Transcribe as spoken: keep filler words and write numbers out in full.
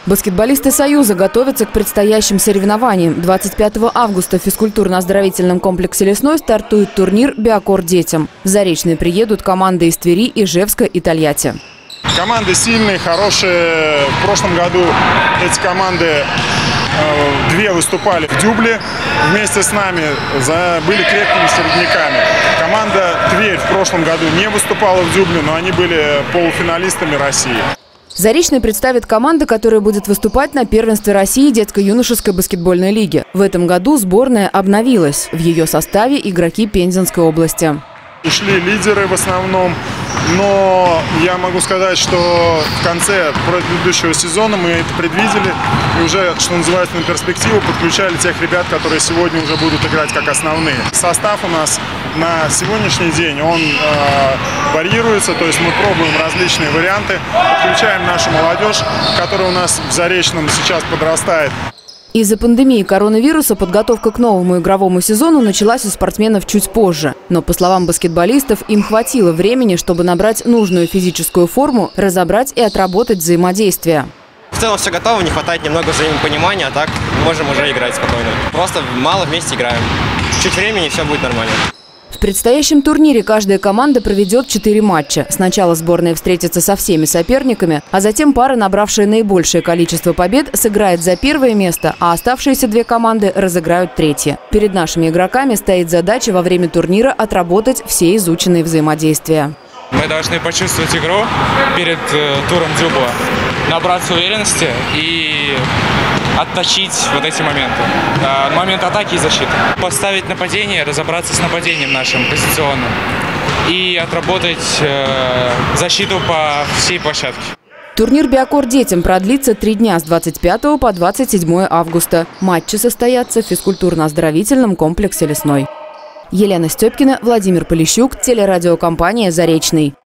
Баскетболисты Союза готовятся к предстоящим соревнованиям. двадцать пятого августа в физкультурно-оздоровительном комплексе «Лесной» стартует турнир «Биокор детям». В Заречный приедут команды из Твери, Ижевска и Тольятти. Команды сильные, хорошие. В прошлом году эти команды э, две выступали в Дюбле вместе с нами, за, были крепкими середняками. Команда Тверь в прошлом году не выступала в Дюбле, но они были полуфиналистами России. Заречный представит команду, которая будет выступать на первенстве России детско-юношеской баскетбольной лиги. В этом году сборная обновилась. В ее составе игроки Пензенской области. Ушли лидеры в основном, но я могу сказать, что в конце предыдущего сезона мы это предвидели и уже, что называется, на перспективу подключали тех ребят, которые сегодня уже будут играть как основные. Состав у нас на сегодняшний день, он э, варьируется, то есть мы пробуем различные варианты, подключаем нашу молодежь, которая у нас в Заречном сейчас подрастает. Из-за пандемии коронавируса подготовка к новому игровому сезону началась у спортсменов чуть позже. Но, по словам баскетболистов, им хватило времени, чтобы набрать нужную физическую форму, разобрать и отработать взаимодействие. В целом все готово, не хватает немного взаимопонимания, а так можем уже играть спокойно. Просто мало вместе играем. Чуть времени, и все будет нормально. В предстоящем турнире каждая команда проведет четыре матча. Сначала сборная встретится со всеми соперниками, а затем пара, набравшая наибольшее количество побед, сыграет за первое место, а оставшиеся две команды разыграют третье. Перед нашими игроками стоит задача во время турнира отработать все изученные взаимодействия. Мы должны почувствовать игру перед э, туром Дюбла, набраться уверенности и отточить вот эти моменты. Э, момент атаки и защиты. Поставить нападение, разобраться с нападением нашим позиционным и отработать э, защиту по всей площадке. Турнир «Биокор детям» продлится три дня с двадцать пятого по двадцать седьмое августа. Матчи состоятся в физкультурно-оздоровительном комплексе «Лесной». Елена Степкина, Владимир Полищук, телерадиокомпания «Заречный».